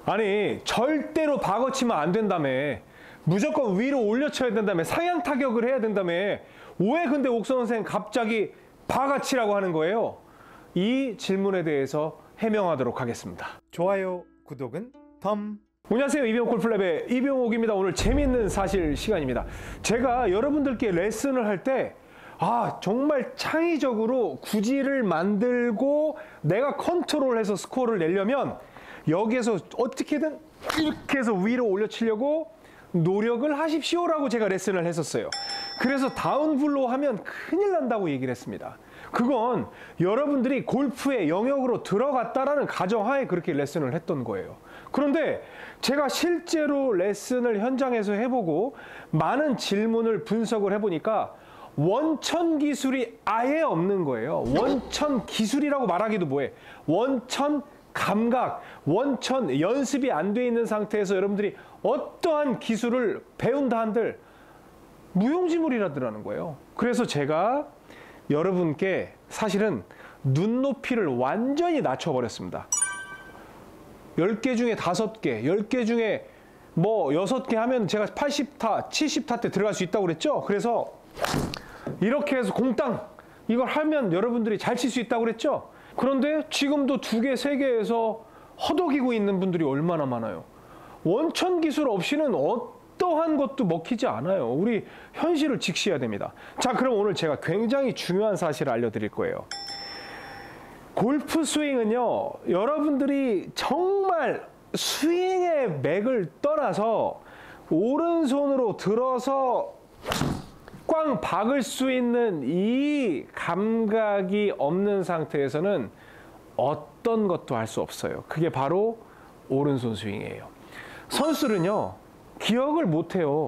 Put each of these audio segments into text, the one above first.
아니 절대로 박어 치면 안 된다며. 무조건 위로 올려쳐야 된다며. 상향 타격을 해야 된다며. 왜 근데 옥선 선생 갑자기 박아 치라고 하는 거예요? 이 질문에 대해서 해명하도록 하겠습니다. 좋아요, 구독은 덤. 안녕하세요. 이병옥 골프랩의 이병옥입니다. 오늘 재밌는 사실 시간입니다. 제가 여러분들께 레슨을 할 때 정말 창의적으로 구질을 만들고 내가 컨트롤해서 스코어를 내려면 여기에서 어떻게든 이렇게 해서 위로 올려치려고 노력을 하십시오라고 제가 레슨을 했었어요. 그래서 다운블로 하면 큰일 난다고 얘기를 했습니다. 그건 여러분들이 골프의 영역으로 들어갔다라는 가정하에 그렇게 레슨을 했던 거예요. 그런데 제가 실제로 레슨을 현장에서 해보고 많은 질문을 분석을 해보니까 원천 기술이 아예 없는 거예요. 원천 기술이라고 말하기도 뭐해. 원천 감각, 원천 연습이 안 돼 있는 상태에서 여러분들이 어떠한 기술을 배운다 한들 무용지물이라더라는 거예요. 그래서 제가 여러분께 사실은 눈높이를 완전히 낮춰버렸습니다. 10개 중에 5개, 10개 중에 뭐 6개 하면 제가 80타, 70타 때 들어갈 수 있다고 그랬죠? 그래서 이렇게 해서 공땅 이걸 하면 여러분들이 잘 칠 수 있다고 그랬죠? 그런데 지금도 2개, 3개에서 허덕이고 있는 분들이 얼마나 많아요. 원천 기술 없이는 어떠한 것도 먹히지 않아요. 우리 현실을 직시해야 됩니다. 자, 그럼 오늘 제가 굉장히 중요한 사실을 알려드릴 거예요. 골프 스윙은요, 여러분들이 정말 스윙의 맥을 떠나서 오른손으로 들어서 꽝 박을 수 있는 이 감각이 없는 상태에서는 어떤 것도 할 수 없어요. 그게 바로 오른손 스윙이에요. 선수들은요, 기억을 못해요.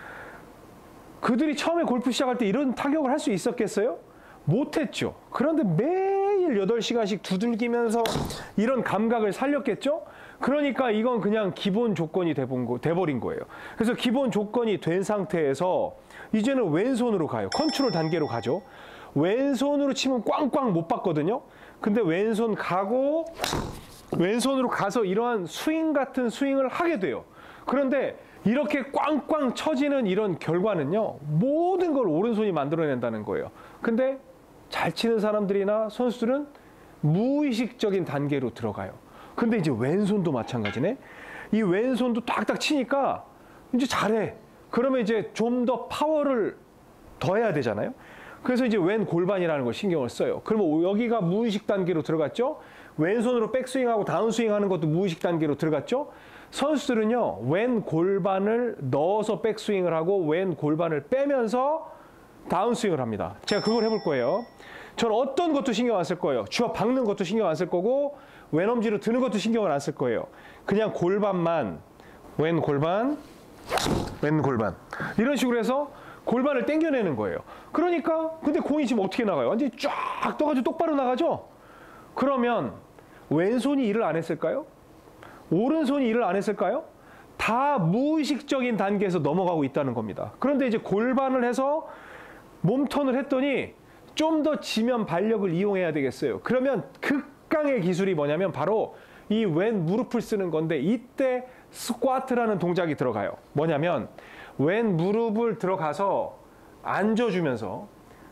그들이 처음에 골프 시작할 때 이런 타격을 할 수 있었겠어요? 못했죠. 그런데 매일 8시간씩 두들기면서 이런 감각을 살렸겠죠? 그러니까 이건 그냥 기본 조건이 돼버린 거예요. 그래서 기본 조건이 된 상태에서 이제는 왼손으로 가요. 컨트롤 단계로 가죠. 왼손으로 치면 꽝꽝 못 받거든요. 근데 왼손 가고 왼손으로 가서 이러한 스윙 같은 스윙을 하게 돼요. 그런데 이렇게 꽝꽝 쳐지는 이런 결과는요, 모든 걸 오른손이 만들어낸다는 거예요. 근데 잘 치는 사람들이나 선수들은 무의식적인 단계로 들어가요. 근데 이제 왼손도 마찬가지네. 이 왼손도 딱딱 치니까 이제 잘해. 그러면 이제 좀 더 파워를 더해야 되잖아요. 그래서 이제 왼 골반이라는 걸 신경을 써요. 그러면 여기가 무의식 단계로 들어갔죠. 왼손으로 백스윙하고 다운스윙 하는 것도 무의식 단계로 들어갔죠. 선수들은요, 왼 골반을 넣어서 백스윙을 하고 왼 골반을 빼면서 다운스윙을 합니다. 제가 그걸 해볼 거예요. 저는 어떤 것도 신경 안 쓸 거예요. 주워 박는 것도 신경 안 쓸 거고 왼 엄지로 드는 것도 신경을 안 쓸 거예요. 그냥 골반만, 왼 골반, 왼 골반 이런 식으로 해서 골반을 당겨내는 거예요. 그러니까 근데 공이 지금 어떻게 나가요? 완전히 쫙 떠가지고 똑바로 나가죠? 그러면 왼손이 일을 안 했을까요? 오른손이 일을 안 했을까요? 다 무의식적인 단계에서 넘어가고 있다는 겁니다. 그런데 이제 골반을 해서 몸턴을 했더니 좀 더 지면 발력을 이용해야 되겠어요. 그러면 극강의 기술이 뭐냐면 바로 이 왼 무릎을 쓰는 건데 이때 스쿼트라는 동작이 들어가요. 뭐냐면 왼 무릎을 들어가서 앉아주면서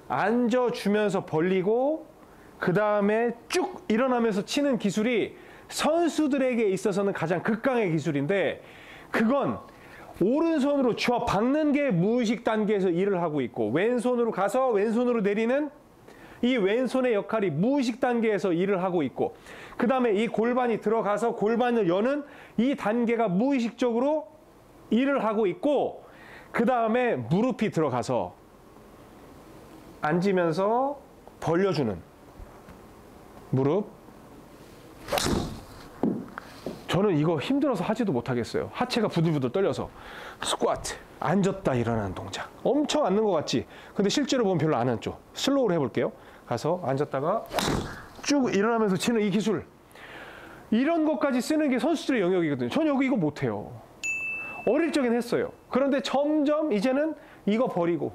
벌리고 그 다음에 쭉 일어나면서 치는 기술이 선수들에게 있어서는 가장 극강의 기술인데 그건 오른손으로 쥐어 박는 게 무의식 단계에서 일을 하고 있고 왼손으로 가서 왼손으로 내리는 이 왼손의 역할이 무의식 단계에서 일을 하고 있고 그 다음에 이 골반이 들어가서 골반을 여는 이 단계가 무의식적으로 일을 하고 있고 그 다음에 무릎이 들어가서 앉으면서 벌려주는 무릎. 저는 이거 힘들어서 하지도 못하겠어요. 하체가 부들부들 떨려서. 스쿼트, 앉았다 일어나는 동작. 엄청 앉는 것 같지? 근데 실제로 보면 별로 안 앉죠. 슬로우로 해볼게요. 가서 앉았다가 쭉 일어나면서 치는 이 기술. 이런 것까지 쓰는 게 선수들의 영역이거든요. 전 여기 이거 못해요. 어릴 적엔 했어요. 그런데 점점 이제는 이거 버리고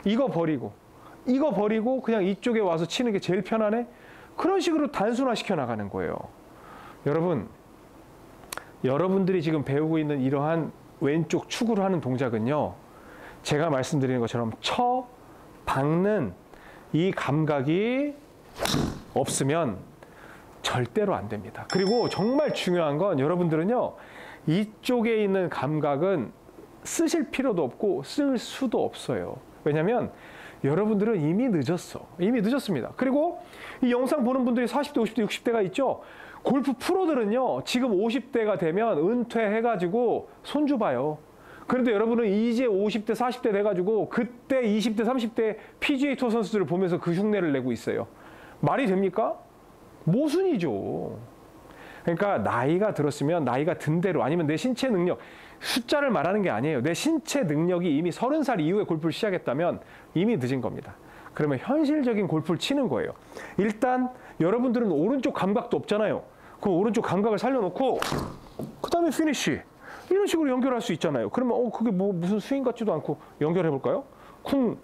그냥 이쪽에 와서 치는 게 제일 편하네? 그런 식으로 단순화시켜 나가는 거예요. 여러분, 여러분들이 지금 배우고 있는 이러한 왼쪽 축으로 하는 동작은요, 제가 말씀드리는 것처럼 쳐, 박는 이 감각이 없으면 절대로 안 됩니다. 그리고 정말 중요한 건 여러분들은요, 이쪽에 있는 감각은 쓰실 필요도 없고 쓸 수도 없어요. 왜냐하면 여러분들은 이미 늦었어. 이미 늦었습니다. 그리고 이 영상 보는 분들이 40대, 50대, 60대가 있죠. 골프 프로들은요, 지금 50대가 되면 은퇴해가지고 손주 봐요. 그런데 여러분은 이제 50대, 40대 돼가지고 그때 20대, 30대 PGA 투어 선수들을 보면서 그 흉내를 내고 있어요. 말이 됩니까? 모순이죠. 그러니까 나이가 들었으면 나이가 든 대로, 아니면 내 신체 능력, 숫자를 말하는 게 아니에요. 내 신체 능력이 이미 30살 이후에 골프를 시작했다면 이미 늦은 겁니다. 그러면 현실적인 골프를 치는 거예요. 일단 여러분들은 오른쪽 감각도 없잖아요. 그럼 오른쪽 감각을 살려놓고 그 다음에 피니쉬 이런 식으로 연결할 수 있잖아요. 그러면 그게 뭐 무슨 스윙 같지도 않고 연결해 볼까요? 쿵.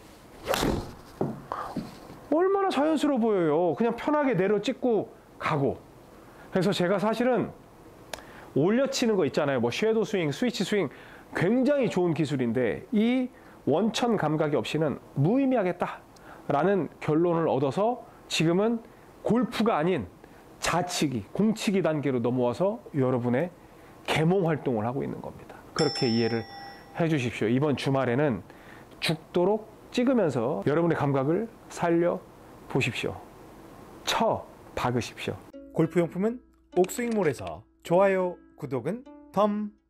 얼마나 자연스러워 보여요. 그냥 편하게 내려 찍고 가고. 그래서 제가 사실은 올려치는 거 있잖아요. 뭐 섀도우 스윙, 스위치 스윙 굉장히 좋은 기술인데 이 원천 감각이 없이는 무의미하겠다라는 결론을 얻어서 지금은 골프가 아닌 자치기, 공치기 단계로 넘어와서 여러분의 계몽 활동을 하고 있는 겁니다. 그렇게 이해를 해 주십시오. 이번 주말에는 죽도록 찍으면서 여러분의 감각을 살려 보십시오. 쳐 박으십시오. 골프용품은 옥스윙몰에서 좋아요, 구독은 덤.